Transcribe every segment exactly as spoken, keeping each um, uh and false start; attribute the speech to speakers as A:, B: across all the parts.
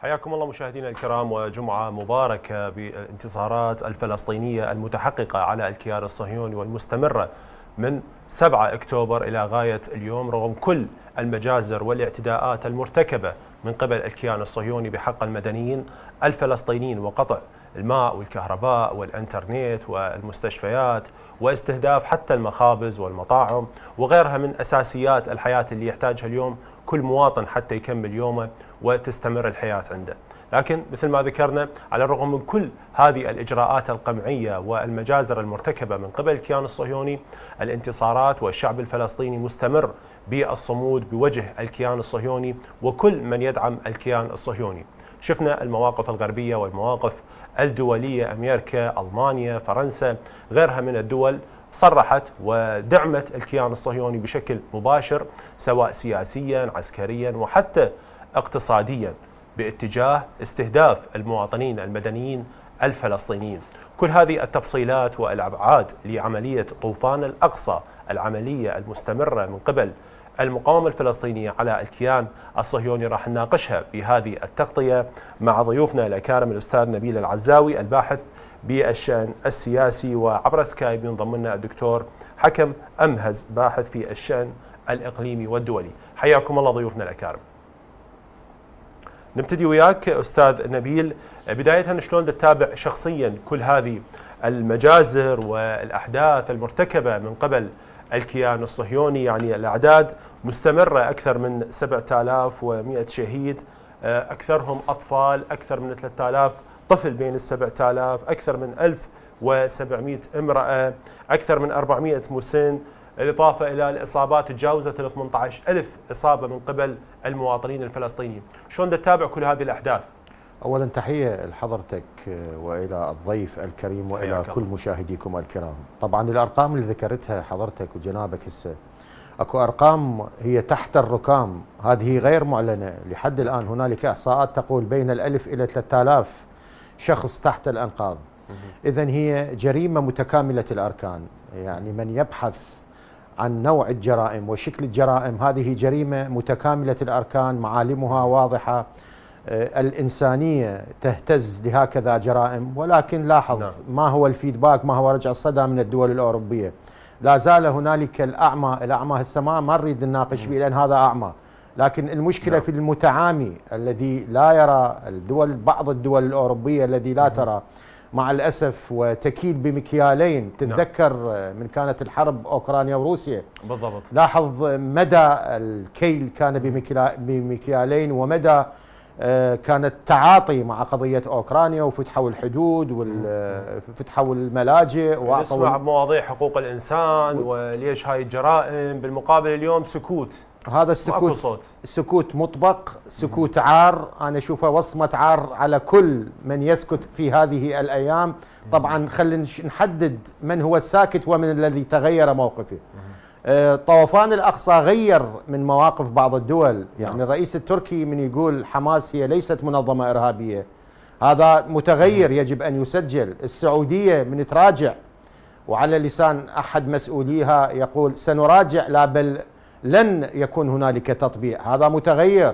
A: حياكم الله مشاهدينا الكرام، وجمعة مباركة بالانتصارات الفلسطينية المتحققة على الكيان الصهيوني والمستمرة من سبعة أكتوبر إلى غاية اليوم، رغم كل المجازر والاعتداءات المرتكبة من قبل الكيان الصهيوني بحق المدنيين الفلسطينيين، وقطع الماء والكهرباء والإنترنت والمستشفيات، واستهداف حتى المخابز والمطاعم وغيرها من أساسيات الحياة اللي يحتاجها اليوم كل مواطن حتى يكمل يومه وتستمر الحياة عنده. لكن مثل ما ذكرنا، على الرغم من كل هذه الإجراءات القمعية والمجازر المرتكبة من قبل الكيان الصهيوني، الانتصارات والشعب الفلسطيني مستمر بالصمود بوجه الكيان الصهيوني وكل من يدعم الكيان الصهيوني. شفنا المواقف الغربية والمواقف الدولية، أمريكا، ألمانيا، فرنسا، غيرها من الدول صرحت ودعمت الكيان الصهيوني بشكل مباشر، سواء سياسيا، عسكريا، وحتى اقتصاديا، باتجاه استهداف المواطنين المدنيين الفلسطينيين. كل هذه التفصيلات والأبعاد لعملية طوفان الأقصى، العملية المستمرة من قبل المقاومة الفلسطينية على الكيان الصهيوني، راح نناقشها بهذه التغطية مع ضيوفنا الأكارم، الأستاذ نبيل العزاوي الباحث بالشأن السياسي، وعبر سكايب ينضم لنا الدكتور حكم أمهز باحث في الشأن الإقليمي والدولي. حياكم الله ضيوفنا الأكارم. نبتدي وياك أستاذ نبيل، بداية شلون تتابع شخصيا كل هذه المجازر والأحداث المرتكبة من قبل الكيان الصهيوني؟ يعني الأعداد مستمرة، أكثر من سبعة آلاف ومئة شهيد، أكثرهم أطفال، أكثر من ثلاثة آلاف طفل بين السبعة آلاف، أكثر من ألف وسبعمئة امرأة، أكثر من أربعمئة مسن، بالإضافة إلى الإصابات تجاوزت ال ثمانية عشر ألف إصابة من قبل المواطنين الفلسطينيين. شلون تتابع كل هذه الأحداث؟
B: أولا تحية لحضرتك وإلى الضيف الكريم وإلى كل مشاهديكم الكرام. طبعا الأرقام اللي ذكرتها حضرتك وجنابك هسه اكو ارقام هي تحت الركام، هذه غير معلنه لحد الان. هنالك احصاءات تقول بين الألف الى ثلاثة آلاف شخص تحت الانقاض. اذا هي جريمه متكامله الاركان، يعني من يبحث عن نوع الجرائم وشكل الجرائم، هذه جريمه متكامله الاركان، معالمها واضحه. الانسانيه تهتز لهكذا جرائم، ولكن لاحظ نعم. ما هو الفيدباك، ما هو رجع الصدى من الدول الاوروبيه؟ لا زال هنالك الأعمى، الأعمى هسه ما ما نريد نناقش به لأن هذا أعمى، لكن المشكلة نعم. في المتعامي الذي لا يرى، الدول بعض الدول الأوروبية الذي لا ترى مع الأسف، وتكيل بمكيالين. تتذكر نعم. من كانت الحرب أوكرانيا وروسيا
A: بالضبط، لاحظ
B: مدى الكيل كان بمكيالين، ومدى كان التعاطي مع قضية أوكرانيا، وفتحوا الحدود وفتحوا الملاجئ،
A: نسمع بمواضيع حقوق الإنسان وليش هاي الجرائم، بالمقابل اليوم سكوت.
B: هذا السكوت سكوت مطبق، سكوت عار، أنا أشوفه وصمة عار على كل من يسكت في هذه الأيام. طبعا خلينا نحدد من هو الساكت ومن الذي تغير موقفه. طوفان الأقصى غير من مواقف بعض الدول، يعني الرئيس التركي من يقول حماس هي ليست منظمة إرهابية، هذا متغير يجب أن يسجل. السعودية من تراجع، وعلى لسان أحد مسؤوليها يقول سنراجع، لا بل لن يكون هنالك تطبيع، هذا متغير.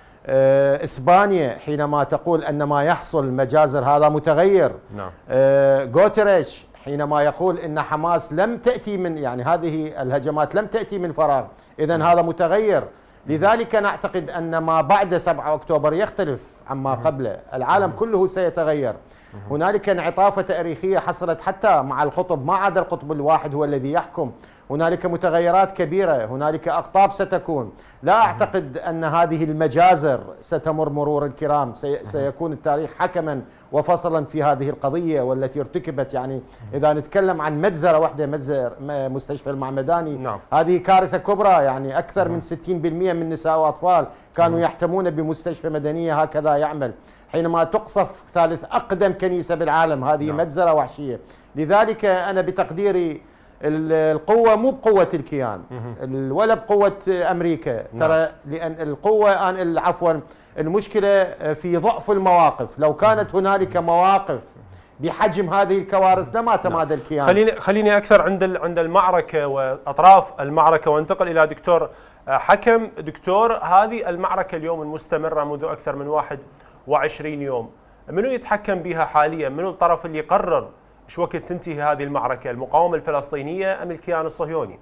B: إسبانيا حينما تقول أن ما يحصل مجازر، هذا متغير.
A: نعم.
B: غوتريش حينما يقول ان حماس لم تاتي من، يعني هذه الهجمات لم تاتي من فراغ، اذا هذا متغير. لذلك نعتقد ان ما بعد سبعة أكتوبر يختلف عما قبله، العالم كله سيتغير. هنالك انعطافه تاريخيه حصلت حتى مع القطب، ما عاد القطب الواحد هو الذي يحكم، هنالك متغيرات كبيره، هنالك اقطاب ستكون. لا اعتقد ان هذه المجازر ستمر مرور الكرام، سيكون التاريخ حكما وفصلا في هذه القضيه والتي ارتكبت. يعني اذا نتكلم عن مجزره واحده، مجزر مستشفى المعمداني،
A: نعم.
B: هذه كارثه كبرى، يعني اكثر من ستين بالمئة من نساء واطفال كانوا يحتمون بمستشفى مدنيه هكذا يعمل. حينما تقصف ثالث اقدم كنيسه بالعالم، هذه نعم. مجزره وحشيه. لذلك انا بتقديري القوة مو بقوة الكيان ولا بقوة أمريكا، ترى لأن القوة أن عفوا المشكلة في ضعف المواقف. لو كانت هنالك مواقف بحجم هذه الكوارث لما تمادى الكيان.
A: خليني خليني أكثر عند عند المعركة وأطراف المعركة، وانتقل إلى دكتور حكم. دكتور، هذه المعركة اليوم المستمرة منذ أكثر من واحد وعشرين يوم. منو يتحكم بها حاليا؟ منو الطرف اللي يقرر شو وقت تنتهي هذه المعركة؟ المقاومة الفلسطينية أم الكيان الصهيوني؟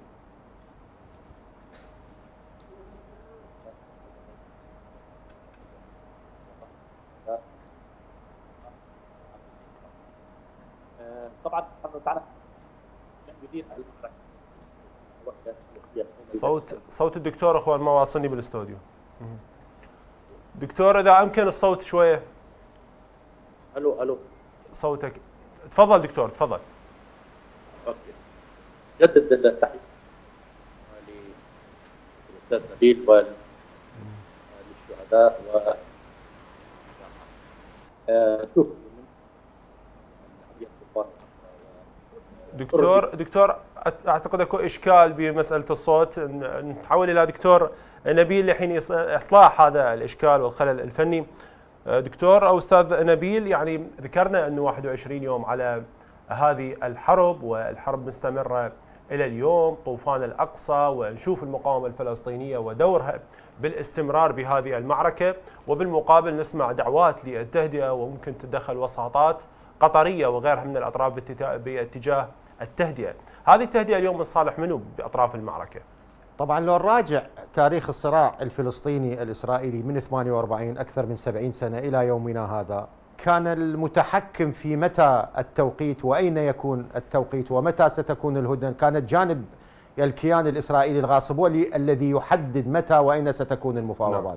C: طبعا تعرف
A: صوت صوت الدكتور اخوان ما واصلني بالاستوديو. دكتور اذا امكن الصوت شويه.
C: الو الو
A: صوتك. تفضل دكتور تفضل.
C: اوكي. جدد التحيه للاستاذ نبيل وللشهداء و شوف
A: دكتور دكتور اعتقد اكو اشكال بمساله الصوت، نحول الى دكتور نبيل لحين اصلاح هذا الاشكال والخلل الفني. دكتور او استاذ نبيل، يعني ذكرنا انه واحد وعشرين يوم على هذه الحرب، والحرب مستمره الى اليوم، طوفان الاقصى، ونشوف المقاومه الفلسطينيه ودورها بالاستمرار بهذه المعركه، وبالمقابل نسمع دعوات للتهدئه وممكن تتدخل وساطات قطريه وغيرها من الاطراف باتجاه التهدئه. هذه التهدئه اليوم من صالح منو باطراف المعركه؟
B: طبعا لو نراجع تاريخ الصراع الفلسطيني الاسرائيلي من ثمانية وأربعين اكثر من سبعين سنه الى يومنا هذا، كان المتحكم في متى التوقيت واين يكون التوقيت ومتى ستكون الهدنه كانت جانب الكيان الاسرائيلي الغاصب، هو الذي يحدد متى واين ستكون المفاوضات.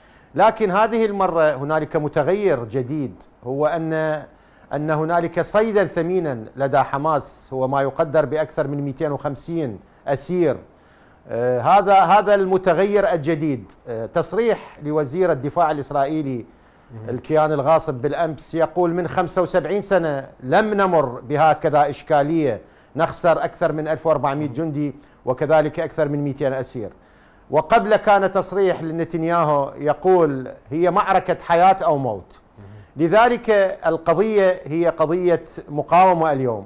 B: لكن هذه المره هنالك متغير جديد، هو ان أن هنالك صيدا ثمينا لدى حماس، هو ما يقدر بأكثر من مئتين وخمسين أسير. آه هذا هذا المتغير الجديد. آه تصريح لوزير الدفاع الإسرائيلي الكيان الغاصب بالأمس يقول من خمسة وسبعين سنة لم نمر بهكذا إشكالية، نخسر أكثر من ألف وأربعمئة جندي وكذلك أكثر من مئتين أسير. وقبل كان تصريح لنتنياهو يقول هي معركة حياة أو موت. لذلك القضية هي قضية مقاومة اليوم،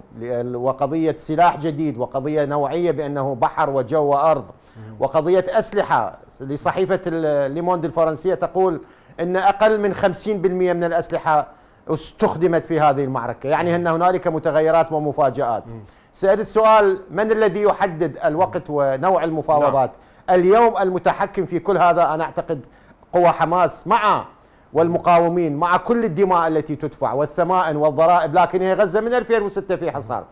B: وقضية سلاح جديد، وقضية نوعية بأنه بحر وجو وأرض، وقضية أسلحة. لصحيفة ليموند الفرنسية تقول أن أقل من خمسين بالمئة من الأسلحة استخدمت في هذه المعركة، يعني أن هنالك متغيرات ومفاجآت. سأل السؤال: من الذي يحدد الوقت ونوع المفاوضات؟ اليوم المتحكم في كل هذا أنا أعتقد قوى حماس مع والمقاومين، مع كل الدماء التي تدفع والثمائن والضرائب، لكن هي غزة من ألفين وستة في حصار.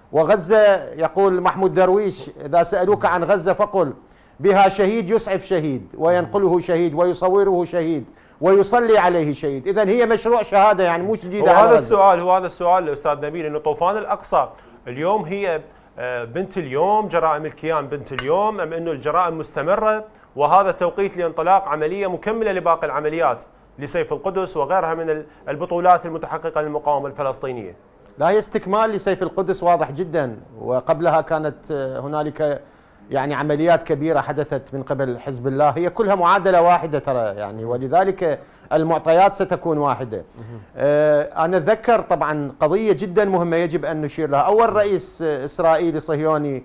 B: وغزة يقول محمود درويش: إذا سألوك عن غزة فقل بها شهيد يسعف شهيد وينقله شهيد ويصوره شهيد ويصلي عليه شهيد. إذن هي مشروع شهادة، يعني مو جديدة.
A: وهذا السؤال هو هذا السؤال أستاذ نبيل، إنه طوفان الأقصى اليوم هي بنت اليوم، جرائم الكيان بنت اليوم، أم إنه الجرائم مستمرة وهذا توقيت لانطلاق عملية مكملة لباقي العمليات لسيف القدس وغيرها من البطولات المتحققة للمقاومة الفلسطينية؟
B: لا، هي استكمال لسيف القدس واضح جدا، وقبلها كانت هنالك يعني عمليات كبيرة حدثت من قبل حزب الله، هي كلها معادلة واحدة ترى يعني، ولذلك المعطيات ستكون واحدة. أنا أتذكر طبعا قضية جدا مهمة يجب أن نشير لها. أول رئيس إسرائيلي صهيوني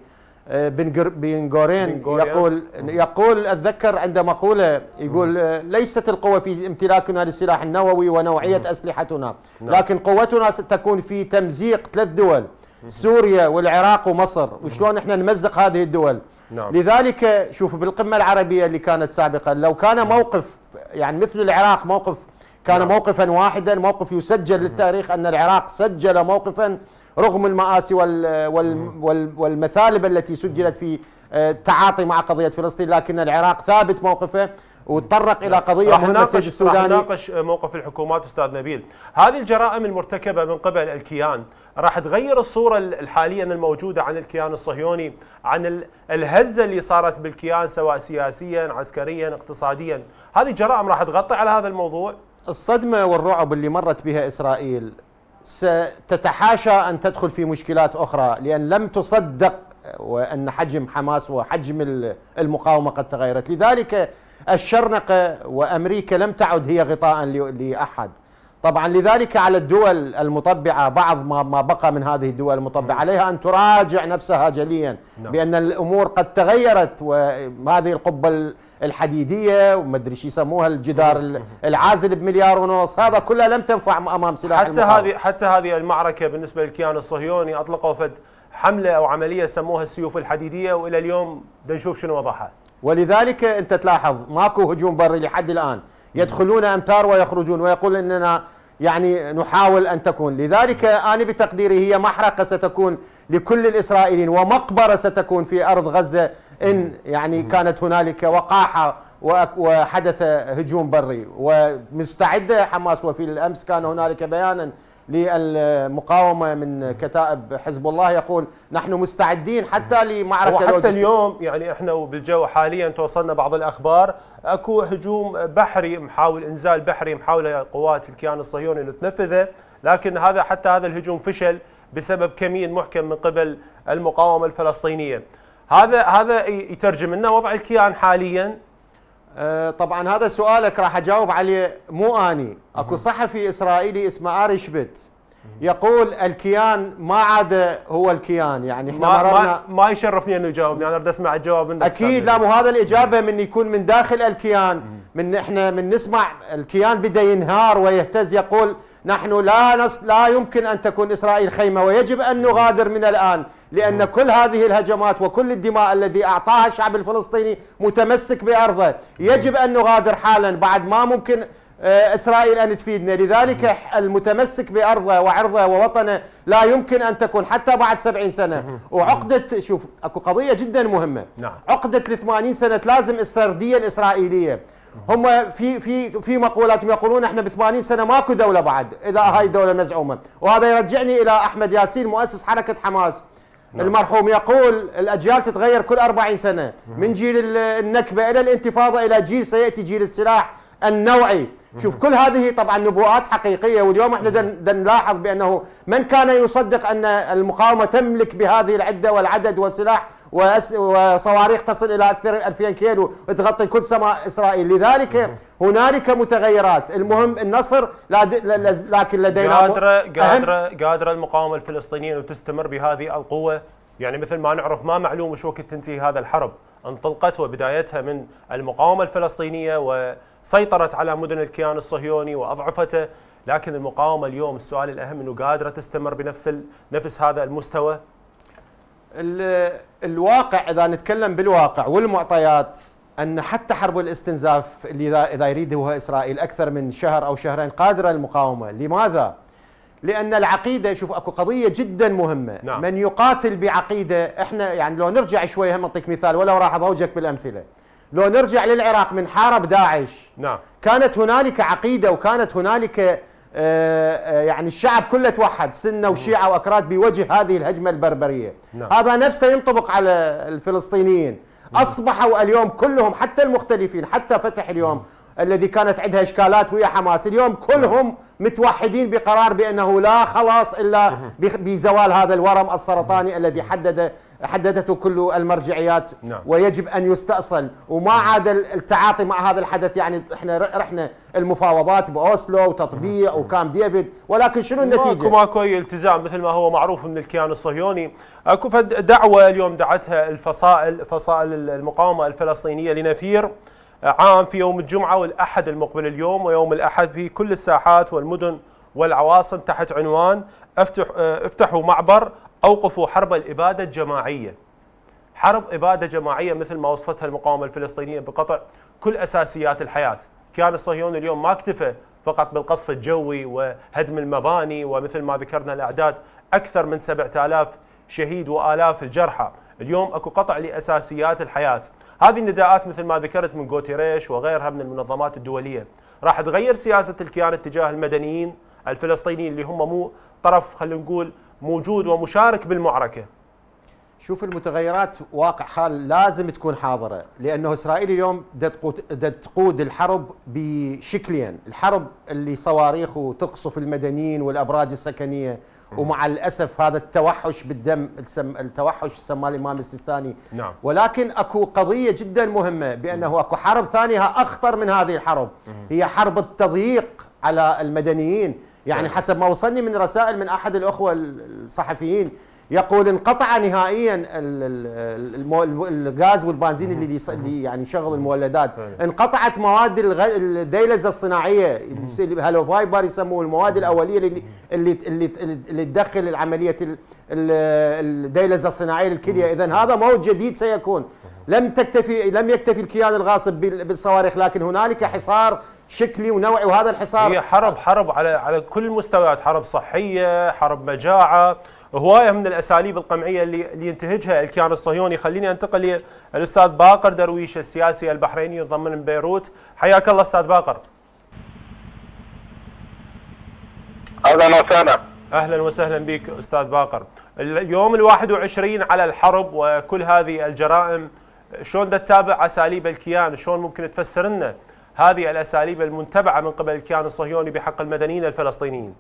B: بن غورين يقول يقول أتذكر عند مقولة يقول: ليست القوة في امتلاكنا للسلاح النووي ونوعية أسلحتنا، لكن قوتنا ستكون في تمزيق ثلاث دول، سوريا والعراق ومصر، وشلون احنا نمزق هذه الدول. نعم. لذلك شوف بالقمة العربية اللي كانت سابقا، لو كان موقف يعني مثل العراق موقف كان نعم. موقفا واحدا، موقف يسجل للتاريخ أن العراق سجل موقفا رغم المآسي وال وال والمثالب التي سجلت في التعاطي مع قضية فلسطين، لكن العراق ثابت موقفه وتطرق إلى قضية مهمة. السيد السوداني
A: راح نناقش موقف الحكومات أستاذ نبيل. هذه الجرائم المرتكبة من قبل الكيان راح تغير الصورة الحالية الموجودة عن الكيان الصهيوني، عن الهزة اللي صارت بالكيان سواء سياسيا عسكريا اقتصاديا. هذه الجرائم راح تغطي على هذا الموضوع؟
B: الصدمة والرعب اللي مرت بها إسرائيل ستتحاشى أن تدخل في مشكلات أخرى، لأن لم تصدق وأن حجم حماس وحجم المقاومة قد تغيرت. لذلك الشرنقة وأمريكا لم تعد هي غطاء لأحد. طبعا لذلك على الدول المطبعة، بعض ما ما بقى من هذه الدول المطبعة عليها أن تراجع نفسها جليا، نعم. بأن الأمور قد تغيرت، وهذه القبة الحديدية وما ادري شو يسموها الجدار العازل بمليار ونص، هذا كله لم تنفع امام سلاح
A: حتى هذه حتى هذه المعركة بالنسبة للكيان الصهيوني اطلقوا فد حملة او عملية سموها السيوف الحديدية، والى اليوم بدنا نشوف شنو وضعها. ولذلك
B: انت تلاحظ ماكو هجوم بري لحد الان، يدخلون امتار ويخرجون ويقول اننا يعني نحاول ان تكون، لذلك انا بتقديري هي محرقة ستكون لكل الاسرائيليين ومقبرة ستكون في ارض غزة ان يعني كانت هنالك وقاحة وحدث هجوم بري، ومستعدة حماس. وفي الامس كان هنالك بيانا للمقاومة من كتائب حزب الله يقول نحن مستعدين حتى لمعركة
A: وحتى لوجستيك. اليوم يعني احنا بالجو حاليا توصلنا بعض الاخبار اكو هجوم بحري محاول انزال بحري محاولة قوات الكيان الصهيوني انه تنفذه، لكن هذا حتى هذا الهجوم فشل بسبب كمين محكم من قبل المقاومة الفلسطينية. هذا هذا يترجم لنا وضع الكيان حاليا.
B: أه طبعا هذا سؤالك راح اجاوب عليه مو اني، اكو صحفي اسرائيلي اسمه اري شبت يقول الكيان ما عاد هو الكيان، يعني احنا
A: ما
B: مررنا
A: ما, ما يشرفني انه يجاوبني، انا بدي اسمع الجواب منك.
B: اكيد لا، مو هذا الاجابه من يكون من داخل الكيان، من احنا من نسمع الكيان بدا ينهار ويهتز، يقول نحن لا نص لا يمكن ان تكون اسرائيل خيمه ويجب ان نغادر من الان، لان كل هذه الهجمات وكل الدماء الذي اعطاها الشعب الفلسطيني متمسك بارضه، يجب ان نغادر حالا، بعد ما ممكن إسرائيل أن تفيدنا. لذلك المتمسك بأرضه وعرضه ووطنه لا يمكن أن تكون حتى بعد سبعين سنة. وعقدة، شوف أكو قضية جدا مهمة،
A: نعم.
B: عقدة الثمانين سنة لازم السردية الإسرائيلية. هم في في في مقولاتهم يقولون احنا ب ثمانين سنة ماكو دولة بعد إذا هاي الدولة مزعومة، وهذا يرجعني إلى أحمد ياسين مؤسس حركة حماس. نعم. المرحوم يقول الأجيال تتغير كل أربعين سنة، من جيل النكبة إلى الانتفاضة إلى جيل سيأتي جيل السلاح النوعي. شوف كل هذه طبعا نبوءات حقيقية، واليوم احنا دن نلاحظ بأنه من كان يصدق أن المقاومة تملك بهذه العدة والعدد والسلاح وصواريخ تصل إلى أكثر ألفين كيلو وتغطي كل سماء إسرائيل. لذلك هنالك متغيرات، المهم النصر، لكن لدينا
A: قادرة قادرة قادرة المقاومة الفلسطينية أن تستمر بهذه القوة. يعني مثل ما نعرف ما معلوم وش وقت تنتهي هذا الحرب، انطلقت وبدايتها من المقاومة الفلسطينية وسيطرت على مدن الكيان الصهيوني وأضعفته، لكن المقاومة اليوم السؤال الأهم أنه قادرة تستمر بنفس نفس هذا المستوى.
B: الواقع إذا نتكلم بالواقع والمعطيات أن حتى حرب الاستنزاف اللي إذا يريدها إسرائيل أكثر من شهر أو شهرين قادرة المقاومة. لماذا؟ لأن العقيدة، شوف أكو قضية جدا مهمة، نعم. من يقاتل بعقيدة، إحنا يعني لو نرجع شوي هم أعطيك مثال ولو راح أضوجك بالأمثلة، لو نرجع للعراق من حارب داعش،
A: نعم.
B: كانت هنالك عقيدة وكانت هنالك آه يعني الشعب كله توحد، سنة وشيعة وأكراد بوجه هذه الهجمة البربرية. نعم. هذا نفسه ينطبق على الفلسطينيين. أصبحوا اليوم كلهم حتى المختلفين، حتى فتح اليوم الذي كانت عندها إشكالات ويا حماس، اليوم كلهم متوحدين بقرار بأنه لا خلاص إلا بزوال هذا الورم السرطاني الذي حدد حددته كل المرجعيات، ويجب أن يستأصل، وما عاد التعاطي مع هذا الحدث. يعني احنا رحنا المفاوضات بأوسلو وتطبيع وكام ديفيد، ولكن شنو النتيجة؟
A: ماكو ماكو أي التزام مثل ما هو معروف من الكيان الصهيوني. اكو دعوة اليوم دعتها الفصائل فصائل المقاومة الفلسطينية لنفير عام في يوم الجمعة والأحد المقبل اليوم ويوم الأحد في كل الساحات والمدن والعواصم تحت عنوان افتح افتحوا معبر أوقفوا حرب الإبادة الجماعية. حرب إبادة جماعية مثل ما وصفتها المقاومة الفلسطينية بقطع كل أساسيات الحياة. كان الصهيوني اليوم ما اكتفى فقط بالقصف الجوي وهدم المباني، ومثل ما ذكرنا الأعداد أكثر من سبعة آلاف شهيد وآلاف الجرحى. اليوم أكو قطع لأساسيات الحياة. هذه النداءات مثل ما ذكرت من غوتيريش وغيرها من المنظمات الدولية راح تغير سياسة الكيان اتجاه المدنيين الفلسطينيين اللي هم مو طرف، خلينا نقول موجود ومشارك بالمعركة.
B: شوف المتغيرات واقع حال لازم تكون حاضرة، لأنه إسرائيل اليوم تقود الحرب بشكلين، الحرب اللي صواريخ وتقصف المدنيين والأبراج السكنية، ومع الأسف هذا التوحش بالدم، التوحش سماه الإمام السيستاني.
A: نعم.
B: ولكن أكو قضية جدا مهمة بأنه أكو حرب ثانية أخطر من هذه الحرب، هي حرب التضييق على المدنيين. يعني حسب ما وصلني من رسائل من أحد الأخوة الصحفيين يقول انقطع نهائيا الغاز والبنزين اللي اللي يعني شغل المولدات، انقطعت مواد الديلزه الصناعيه هالو فايبر يسموه المواد الاوليه اللي اللي اللي, اللي تدخل العمليه الديلزه الصناعيه للكليه. اذا هذا موج جديد سيكون. لم تكتفي لم يكتفي الكيان الغاصب بالصواريخ، لكن هنالك حصار شكلي ونوعي، وهذا الحصار
A: هي حرب حرب على على كل المستويات، حرب صحيه، حرب مجاعه، هوايه من الاساليب القمعيه اللي اللي ينتهجها الكيان الصهيوني. خليني انتقل للاستاذ باقر درويش السياسي البحريني ينضم من بيروت. حياك الله استاذ باقر.
D: اهلا وسهلا.
A: اهلا وسهلا بك استاذ باقر. اليوم الواحد وعشرين على الحرب وكل هذه الجرائم، شلون تتابع اساليب الكيان؟ شلون ممكن تفسر لنا هذه الاساليب المنتبعه من قبل الكيان الصهيوني بحق المدنيين الفلسطينيين؟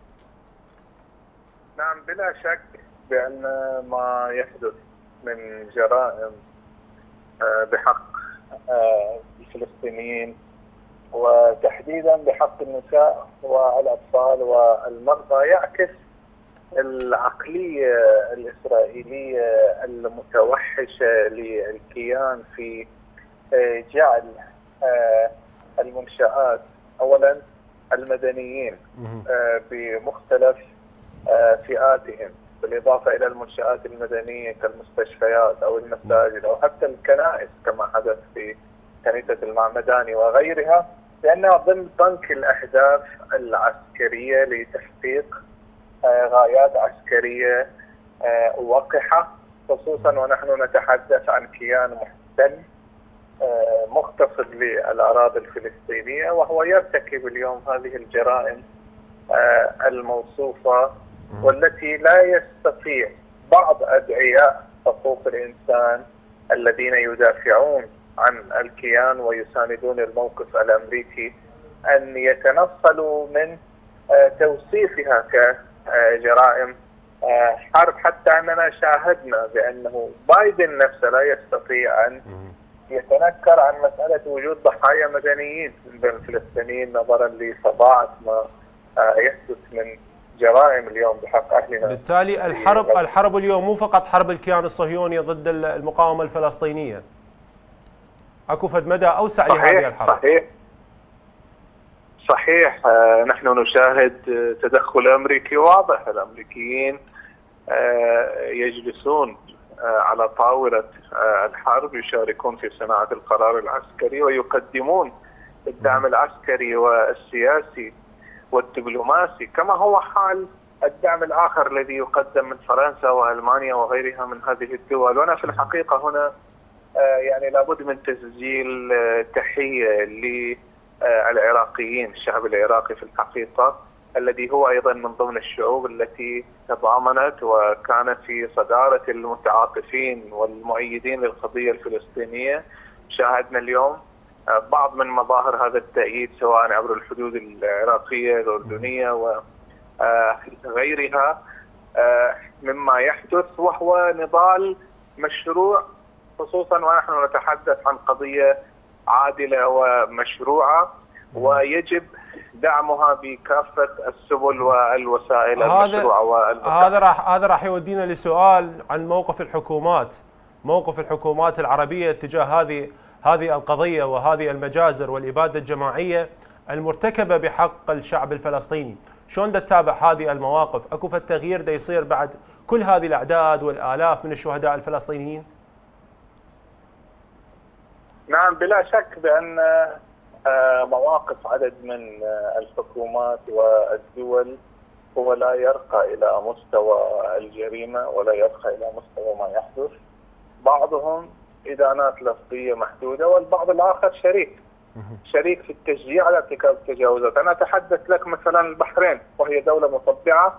D: نعم، بلا شك بأن ما يحدث من جرائم بحق الفلسطينيين وتحديدا بحق النساء والأطفال والمرضى يعكس العقلية الإسرائيلية المتوحشة للكيان في جعل المنشآت أولا المدنيين بمختلف فئاتهم، بالإضافة إلى المنشآت المدنية كالمستشفيات أو المساجد أو حتى الكنائس كما حدث في كنيسة المعمداني وغيرها، لأنها ضمن طنك الأهداف العسكرية لتحقيق غايات عسكرية وقحة، خصوصا ونحن نتحدث عن كيان محتل مغتصب للأراضي الفلسطينية، وهو يرتكب اليوم هذه الجرائم الموصوفة، والتي لا يستطيع بعض أدعياء حقوق الإنسان الذين يدافعون عن الكيان ويساندون الموقف الأمريكي أن يتنصلوا من توصيفها كجرائم حرب، حتى أننا شاهدنا بأنه بايدن نفسه لا يستطيع أن يتنكر عن مسألة وجود ضحايا مدنيين بين الفلسطينيين نظرا لفظاعة ما يحدث من جرائم اليوم بحق أهلنا.
A: بالتالي الحرب الحرب اليوم مو فقط حرب الكيان الصهيوني ضد المقاومة الفلسطينية، اكو فد مدى اوسع لهذه الحرب.
D: صحيح صحيح آه نحن نشاهد تدخل امريكي واضح. الامريكيين آه يجلسون آه على طاولة آه الحرب، يشاركون في صناعة القرار العسكري ويقدمون الدعم العسكري والسياسي والدبلوماسي، كما هو حال الدعم الآخر الذي يقدم من فرنسا وألمانيا وغيرها من هذه الدول. وأنا في الحقيقة هنا يعني لابد من تسجيل تحية للعراقيين، الشعب العراقي في الحقيقة الذي هو أيضا من ضمن الشعوب التي تضامنت وكانت في صدارة المتعاطفين والمؤيدين للقضية الفلسطينية. شاهدنا اليوم بعض من مظاهر هذا التأييد سواء عبر الحدود العراقية الأردنية وغيرها مما يحدث، وهو نضال مشروع، خصوصا ونحن نتحدث عن قضية عادلة ومشروعة ويجب دعمها بكافة السبل والوسائل المشروعة والمتاحة.
A: هذا راح هذا راح يودينا لسؤال عن موقف الحكومات، موقف الحكومات العربية تجاه هذه هذه القضية وهذه المجازر والإبادة الجماعية المرتكبة بحق الشعب الفلسطيني. شلون تتابع هذه المواقف؟ اكو فالتغيير دا يصير بعد كل هذه الأعداد والآلاف من الشهداء الفلسطينيين؟
D: نعم، بلا شك بأن مواقف عدد من الحكومات والدول هو لا يرقى إلى مستوى الجريمة ولا يرقى إلى مستوى ما يحدث. بعضهم إدانات لفظية محدودة، والبعض الآخر شريك شريك في التشجيع على ارتكاب التجاوزات. أنا أتحدث لك مثلا البحرين، وهي دولة مطبعة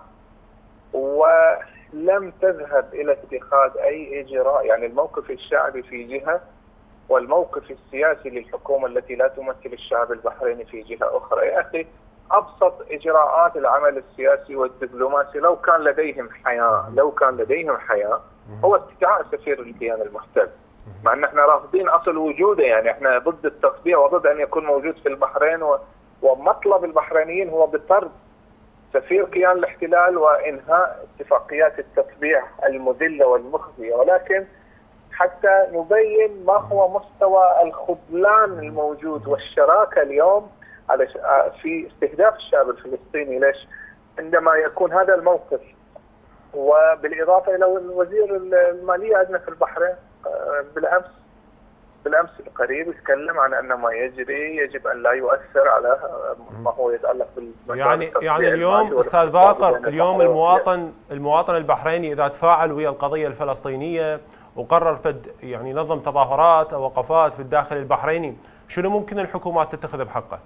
D: ولم تذهب إلى اتخاذ أي إجراء، يعني الموقف الشعبي في جهة والموقف السياسي للحكومة التي لا تمثل الشعب البحريني في جهة أخرى. يا أخي، أبسط إجراءات العمل السياسي والدبلوماسي لو كان لديهم حياة لو كان لديهم حياة هو استدعاء سفير الكيان المحتل، مع أن احنا رافضين أصل وجوده. يعني احنا ضد التطبيع وضد أن يكون موجود في البحرين ومطلب البحرينيين هو بطرد سفير كيان الاحتلال وإنهاء اتفاقيات التطبيع المذلة والمخزية، ولكن حتى نبين ما هو مستوى الخذلان الموجود والشراكة اليوم على في استهداف الشعب الفلسطيني. ليش؟ عندما يكون هذا الموقف، وبالإضافة إلى وزير المالية عندنا في البحرين بالأمس بالأمس القريب يتكلم عن أن ما يجري يجب أن لا يؤثر على ما هو يتعلق بالمجال
A: يعني يعني اليوم أستاذ باقر، اليوم المواطن المواطن البحريني إذا تفاعل ويا القضية الفلسطينية وقرر فد يعني نظم تظاهرات أو وقفات في الداخل البحريني، شنو ممكن الحكومات تتخذ بحقه؟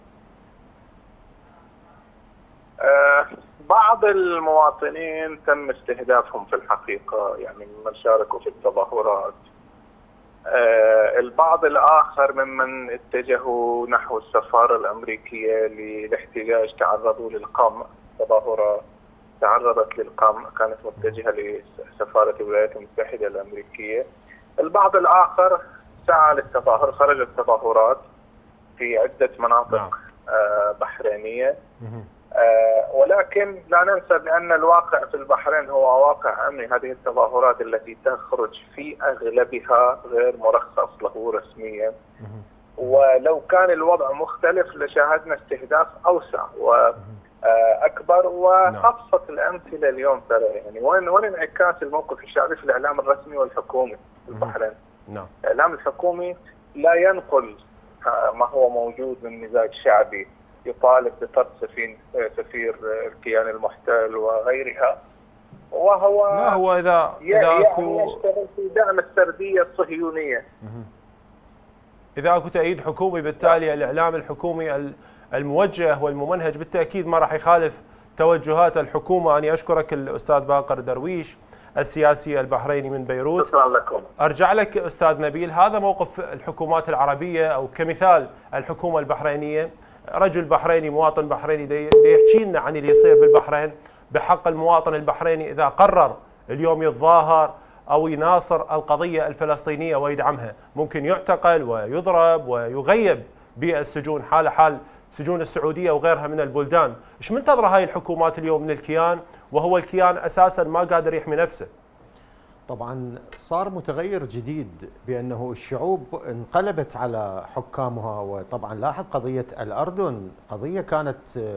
D: أه بعض المواطنين تم استهدافهم في الحقيقة، يعني ممن شاركوا في التظاهرات. أه البعض الآخر ممن اتجهوا نحو السفارة الأمريكية للاحتجاج تعرضوا للقمع. تظاهرات تعرضت للقمع كانت متجهة لسفارة الولايات المتحدة الأمريكية. البعض الآخر سعى للتظاهر، خرجت تظاهرات في عدة مناطق نعم. أه بحرينية. آه ولكن لا ننسى بأن الواقع في البحرين هو واقع أمني. هذه التظاهرات التي تخرج في أغلبها غير مرخص له رسميا، ولو كان الوضع مختلف لشاهدنا استهداف أوسع وأكبر. وخاصة الأمثلة اليوم ترى يعني وين وين انعكاس الموقف الشعبي في الإعلام الرسمي والحكومي في البحرين. الإعلام الحكومي لا ينقل ما هو موجود من مزاج شعبي يطالب بطرد سفين سفير الكيان المحتل وغيرها، وهو
A: لا هو اذا اذا اكو
D: يشتغل في دعم السرديه الصهيونيه.
A: اذا اكو تأييد حكومي بالتالي الاعلام الحكومي الموجه والممنهج بالتاكيد ما راح يخالف توجهات الحكومه. اني اشكرك الاستاذ باقر درويش السياسي البحريني من بيروت.
D: شكرا لكم.
A: ارجع لك استاذ نبيل، هذا موقف الحكومات العربيه او كمثال الحكومه البحرينيه، رجل بحريني مواطن بحريني دي يحكي لنا عن اللي يصير بالبحرين بحق المواطن البحريني اذا قرر اليوم يتظاهر او يناصر القضيه الفلسطينيه ويدعمها، ممكن يعتقل ويضرب ويغيب بالسجون حال حال سجون السعوديه وغيرها من البلدان. ايش منتظره هاي الحكومات اليوم من الكيان وهو الكيان اساسا ما قادر يحمي نفسه؟
B: طبعا صار متغير جديد بأنه الشعوب انقلبت على حكامها. وطبعا لاحظ قضية الأردن قضية كانت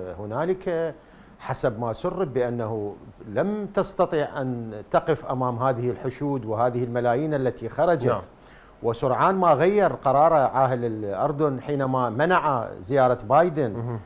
B: هنالك حسب ما سرب بأنه لم تستطع أن تقف أمام هذه الحشود وهذه الملايين التي خرجت. نعم. وسرعان ما غير قرار عاهل الأردن حينما منع زيارة بايدن،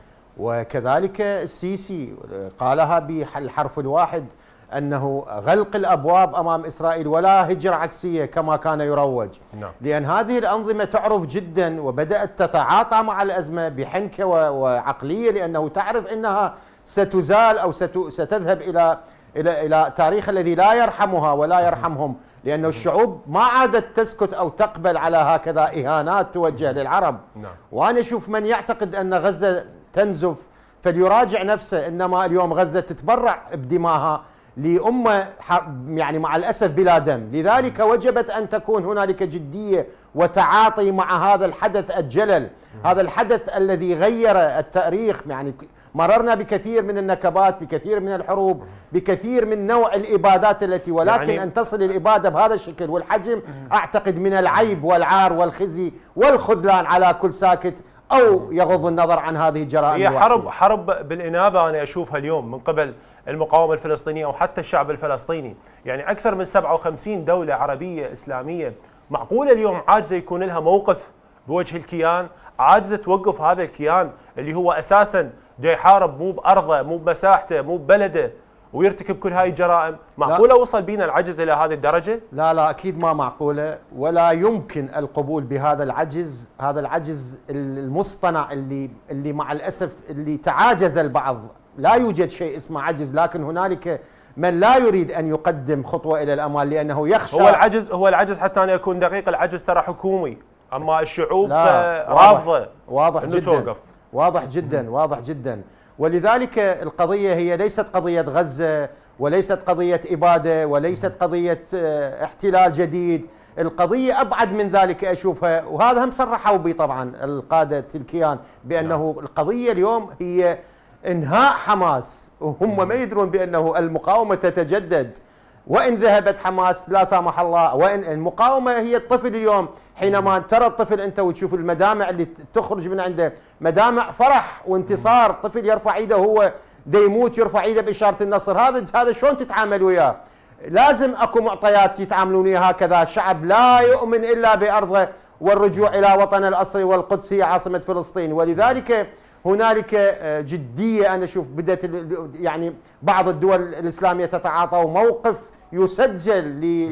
B: وكذلك السيسي قالها بالحرف الواحد أنه غلق الأبواب أمام إسرائيل ولا هجرة عكسية كما كان يروج. نعم. لأن هذه الأنظمة تعرف جدا وبدأت تتعاطى مع الأزمة بحنكة وعقلية، لأنه تعرف أنها ستزال أو ستذهب إلى إلى إلى تاريخ الذي لا يرحمها ولا يرحمهم، لأن الشعوب ما عادت تسكت أو تقبل على هكذا إهانات توجه للعرب. نعم. وأنا أشوف من يعتقد أن غزة تنزف فليراجع نفسه، إنما اليوم غزة تتبرع بدماها لأمة يعني مع الأسف بلا دم. لذلك وجبت أن تكون هنالك جدية وتعاطي مع هذا الحدث الجلل، هذا الحدث الذي غير التاريخ. يعني مررنا بكثير من النكبات، بكثير من الحروب، بكثير من نوع الإبادات التي ولكن يعني أن تصل الإبادة بهذا الشكل والحجم أعتقد من العيب والعار والخزي والخذلان على كل ساكت أو يغض النظر عن هذه الجرائم.
A: هي حرب حرب بالإنابة أنا أشوفها اليوم من قبل المقاومة الفلسطينية وحتى الشعب الفلسطيني. يعني أكثر من سبعة وخمسين دولة عربية إسلامية معقولة اليوم عاجزة يكون لها موقف بوجه الكيان، عاجزة توقف هذا الكيان اللي هو أساساً جاي يحارب مو بأرضه مو بمساحته مو ببلده ويرتكب كل هاي الجرائم. معقولة لا. وصل بينا العجز إلى هذه الدرجة؟
B: لا لا أكيد ما معقولة، ولا يمكن القبول بهذا العجز، هذا العجز المصطنع اللي اللي مع الأسف اللي تعاجز البعض. لا يوجد شيء اسمه عجز، لكن هنالك من لا يريد أن يقدم خطوة إلى الأمام لأنه يخشى.
A: هو العجز هو العجز حتى أنا أكون دقيق، العجز ترى حكومي، أما الشعوب رافضة
B: واضح
A: إنه
B: جدا
A: توقف.
B: واضح جدا واضح جدا. ولذلك القضية هي ليست قضية غزة وليست قضية إبادة، وليست قضية احتلال جديد. القضية أبعد من ذلك أشوفها، وهذا هم صرحوا به طبعا القادة الكيان بأنه القضية اليوم هي انهاء حماس، وهم ما يدرون بأنه المقاومة تتجدد. وإن ذهبت حماس لا سامح الله، وإن المقاومة هي الطفل اليوم، حينما ترى الطفل أنت وتشوف المدامع اللي تخرج من عنده، مدامع فرح وانتصار، طفل يرفع ايده هو دا يموت يرفع ايده بإشارة النصر، هذا هذا شلون تتعامل وياه؟ لازم اكو معطيات يتعاملون وياها هكذا. الشعب لا يؤمن الا بأرضه والرجوع الى وطنه الاصلي، والقدس هي عاصمة فلسطين. ولذلك هنالك جدية، أنا أشوف بدأت يعني بعض الدول الإسلامية تتعاطى، وموقف يسجل